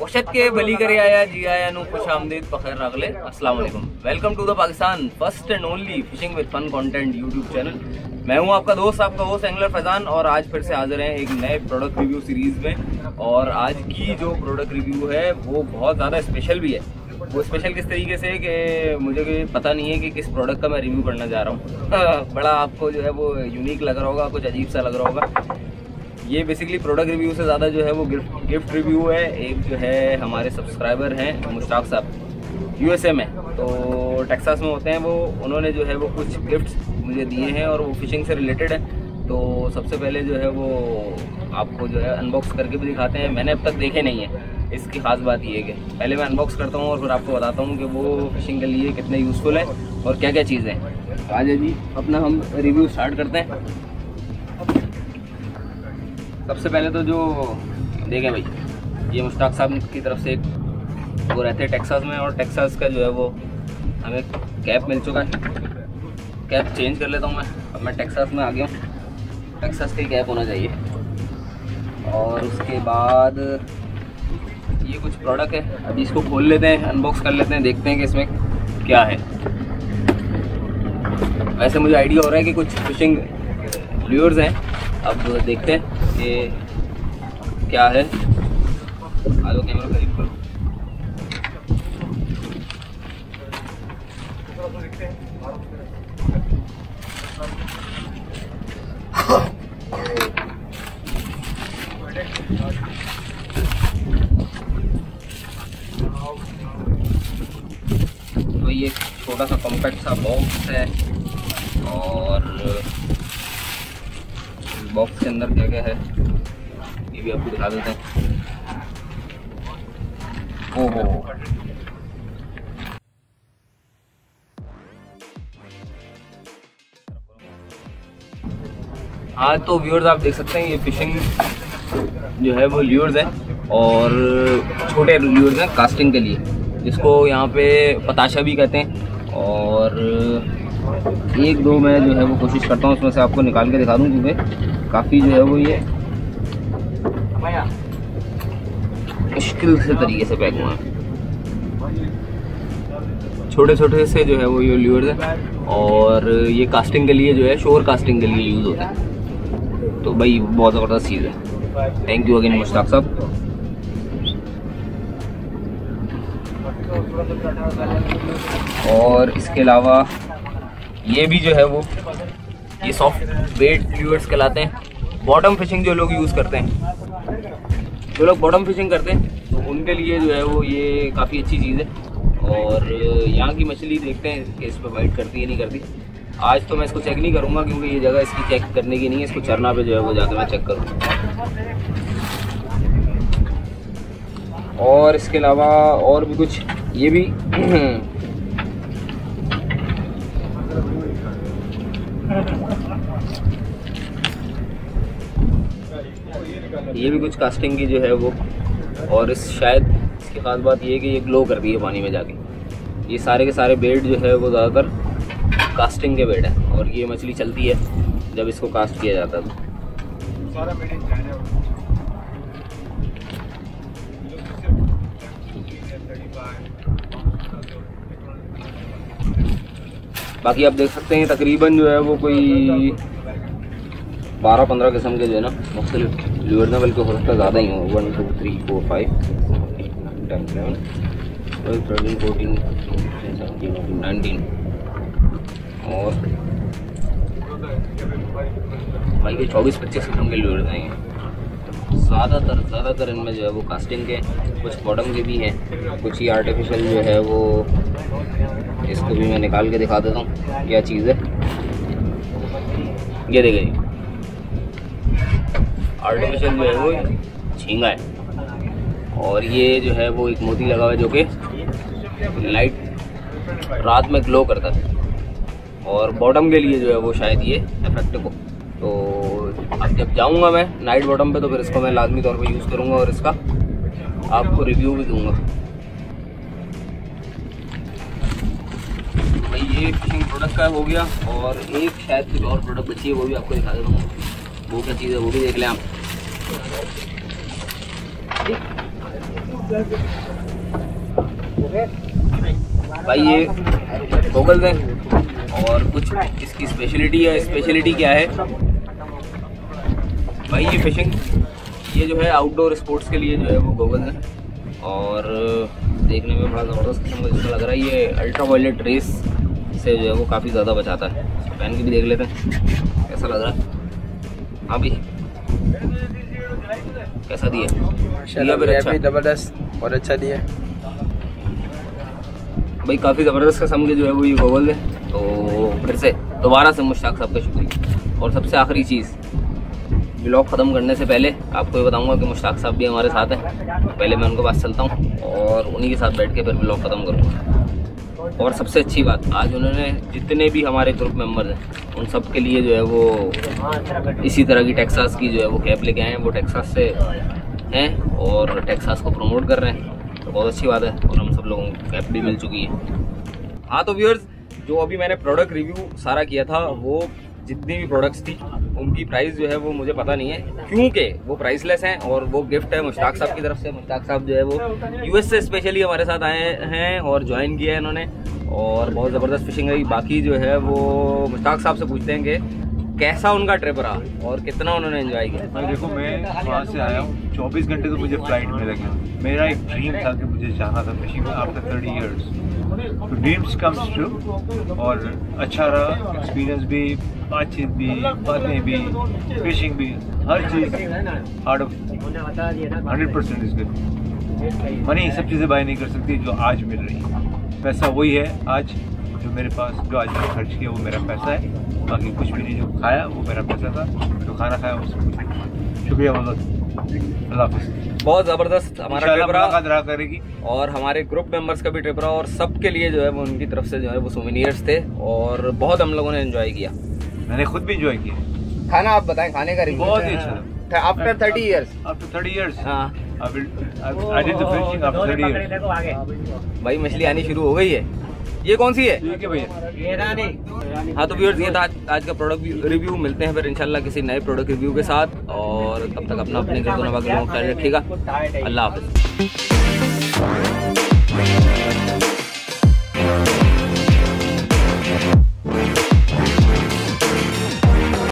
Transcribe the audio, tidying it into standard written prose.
मुर्शद के बली करे आया जी आया नु खुश आमदीद बखैर रगले। अस्सलाम वालेकुम, welcome to the Pakistan first and only fishing with fun content YouTube channel. मैं हूं आपका दोस्त, आपका होस्ट एंगलर फैजान, और आज फिर से हाजिर हैं एक नए प्रोडक्ट रिव्यू सीरीज में। और आज की जो प्रोडक्ट रिव्यू है वो बहुत ज़्यादा स्पेशल भी है। वो स्पेशल किस तरीके से कि मुझे पता नहीं है कि किस प्रोडक्ट का मैं रिव्यू करना जा रहा हूँ। बड़ा आपको जो है वो यूनिक लग रहा होगा, कुछ अजीब सा लग रहा होगा। ये बेसिकली प्रोडक्ट रिव्यू से ज़्यादा जो है वो गिफ्ट रिव्यू है। एक जो है हमारे सब्सक्राइबर हैं मुश्ताक साहब, यूएसए में, तो टेक्सास में होते हैं वो। उन्होंने जो है वो कुछ गिफ्ट्स मुझे दिए हैं और वो फिशिंग से रिलेटेड है। तो सबसे पहले जो है वो आपको जो है अनबॉक्स करके भी दिखाते हैं। मैंने अब तक देखे नहीं है, इसकी ख़ास बात ये है कि पहले मैं अनबॉक्स करता हूँ और फिर आपको बताता हूँ कि वो फिशिंग के लिए कितने यूज़फुल है और क्या क्या चीज़ें हैं। तो आज जी अपना हम रिव्यू स्टार्ट करते हैं। सबसे पहले तो जो देखें भाई, ये मुश्ताक साहब की तरफ से एक वो रहते हैं टेक्सास में, और टेक्सास का जो है वो हमें कैप मिल चुका है। कैप चेंज कर लेता हूँ मैं, अब मैं टेक्सास में आ गया हूँ। टेक्सास का कैप होना चाहिए। और उसके बाद ये कुछ प्रोडक्ट है, अभी इसको खोल लेते हैं, अनबॉक्स कर लेते हैं, देखते हैं कि इसमें क्या है। वैसे मुझे आइडिया हो रहा है कि कुछ फिशिंग ल्यूर्स हैं। अब देखते हैं कि क्या है। आ लो कैमरा करीब करो। तो ये छोटा सा कॉम्पैक्ट सा बॉक्स है, और बॉक्स के अंदर क्या क्या है ये भी आपको दिखा देते हैं। ओहो, हाँ तो व्यूअर्स आप देख सकते हैं ये फिशिंग जो है वो ल्यूर्स है, और छोटे ल्यूर्स हैं कास्टिंग के लिए, जिसको यहाँ पे पताशा भी कहते हैं। और एक दो मैं जो है वो कोशिश करता हूँ उसमें से आपको निकाल के दिखा दूँ, क्योंकि काफ़ी जो है वो ये मुश्किल से तरीके से पैक हुआ है। छोटे छोटे से जो है वो ये ल्यूर्स हैं, और ये कास्टिंग के लिए जो है शोर कास्टिंग के लिए यूज़ होता है। तो भाई बहुत ज़बरदस्त चीज़ है। थैंक यू अगेन मुश्ताक साहब। और इसके अलावा ये भी जो है वो ये सॉफ्ट वेट ल्यूर्स कहलाते हैं। बॉटम फिशिंग जो लोग यूज़ करते हैं, जो लोग बॉटम फिशिंग करते हैं, तो उनके लिए जो है वो ये काफ़ी अच्छी चीज़ है। और यहाँ की मछली देखते हैं कि इस पर वाइट करती है नहीं करती। आज तो मैं इसको चेक नहीं करूँगा, क्योंकि ये जगह इसकी चेक करने की नहीं है। इसको चरना पे जो है वो जाकर मैं चेक करूँगा। और इसके अलावा और भी कुछ, ये भी ये भी कुछ कास्टिंग की जो है वो। और इस शायद इसकी खास बात ये है कि ये ग्लो करती है पानी में जाके। ये सारे के सारे बेड जो है वो ज़्यादातर कास्टिंग के बेड है, और ये मछली चलती है जब इसको कास्ट किया जाता है। बाकी आप देख सकते हैं तकरीबन जो है वो कोई 12-15 किस्म के जो है ना मुख्तलिफ ल्यूर्स हैं, बल्कि हो सकता है ज़्यादा ही हो। 1 2 3 4 5 10 11 12 13 14 17 19 और भाई ये 24-25 किस्म के ल्यूर्स हैं। ज़्यादातर इनमें जो है वो कास्टिंग के, कुछ बॉटम के भी हैं, कुछ ही आर्टिफिशियल जो है वो। इसको भी मैं निकाल के दिखा देता हूँ क्या चीज़ है। ये देखिए, आर्टिफिशियल जो है वो झींगा है, और ये जो है वो एक मोती लगा हुआ है जो कि लाइट रात में ग्लो करता है। और बॉटम के लिए जो है वो शायद ये इफेक्टिव हो। तो अब जब जाऊंगा मैं नाइट बॉटम पे, तो फिर इसको मैं लाजमी तौर पे यूज़ करूंगा और इसका आपको रिव्यू भी दूंगा। भाई ये फिशिंग प्रोडक्ट का हो गया, और एक शायद कुछ और प्रोडक्ट बची है, वो भी आपको दिखा देता हूँ। वो क्या चीज़ है वो भी देख लें आप। भाई ये गॉगल्स हैं और कुछ इसकी स्पेशलिटी है। स्पेशलिटी क्या है भाई? ये फिशिंग, ये जो है आउटडोर स्पोर्ट्स के लिए जो है वो गॉगल्स हैं और देखने में बड़ा ज़बरदस्त किस्म का जिसका लग रहा है। ये अल्ट्रावायलेट रेस से जो है वो काफ़ी ज़्यादा बचाता है। पहन के भी देख लेते हैं कैसा लग रहा है। हाँ भाई कैसा दिया? अच्छा, ज़बरदस्त और अच्छा दिया भाई। काफ़ी ज़बरदस्त किस्म के जो है वो ये गॉगल्स हैं। तो फिर से दोबारा से मुश्ताक साहब का शुक्रिया। और सबसे आखिरी चीज़, व्लॉग ख़त्म करने से पहले आपको ये बताऊंगा कि मुश्ताक साहब भी हमारे साथ हैं। तो पहले मैं उनके पास चलता हूँ और उन्हीं के साथ बैठ के फिर व्लॉग ख़त्म करूँगा। और सबसे अच्छी बात, आज उन्होंने जितने भी हमारे ग्रुप मेंबर्स हैं उन सब के लिए जो है वो इसी तरह की टेक्सास की जो है वो कैप लेके आए हैं। वो टेक्सास से हैं और टेक्सास को प्रमोट कर रहे हैं, तो बहुत अच्छी बात है। और हम सब लोगों को कैप भी मिल चुकी है। हाँ तो व्यूअर्स, जो अभी मैंने प्रोडक्ट रिव्यू सारा किया था, वो जितनी भी प्रोडक्ट्स थी उनकी प्राइस जो है वो मुझे पता नहीं है, क्योंकि वो प्राइसलेस हैं और वो गिफ्ट है मुश्ताक साहब की तरफ से। मुश्ताक साहब जो है वो यूएस से स्पेशली हमारे साथ आए हैं और ज्वाइन किया है इन्होंने, और बहुत ज़बरदस्त फिशिंग रही। बाकी जो है वो मुश्ताक साहब से पूछते हैं कि कैसा उनका ट्रिप रहा और कितना उन्होंने एंजॉय किया। भाई देखो, मैं वहाँ से आया हूँ, 24 घंटे तो मुझे फ्लाइट में लगे। मेरा एक ड्रीम था कि मुझे जाना था फिशिंग आफ्टर 30 इयर्स। तो ड्रीम्स कम्स ट्रू और अच्छा रहा एक्सपीरियंस भी, बातचीत भी, बातें भी, फिशिंग भी, हर चीज़ out of 100% is good. Money सब चीज़ें बाय नहीं कर सकती जो आज मिल रही है। पैसा वही है आज जो मेरे पास, जो आज मैंने खर्च किया वो मेरा पैसा है। बाकी कुछ भी नहीं, जो खाया वो मेरा पैसा था, जो खाना खाया उससे कुछ। शुक्रिया बहुत, अल्लाह हाफ़िज़। बहुत ज़बरदस्त हमारा ट्रिप रहा करेगी और हमारे ग्रुप मेंबर्स का भी ट्रिप रहा और सबके लिए जो है वो उनकी तरफ से जो है वो सोवेनियर्स थे और बहुत हम लोगों ने एंजॉय किया। मैंने खुद भी एंजॉय किया। खाना आप बताएं, खाने का रिव्यू। बहुत ही अच्छा। After 30 years. आफ्टर 30 इयर्स हाँ I did the fishing after 30 years। भाई मछली आनी शुरू हो गई है। ये कौन सी है? ठीक है भैया। हाँ तो व्यूअर्स, ये था आज का प्रोडक्ट रिव्यू। मिलते हैं फिर इंशाल्लाह किसी नए प्रोडक्ट रिव्यू के साथ, और तब तक अपना अपने घर को ख्याल रखिएगा। अल्लाह हाफ़िज़।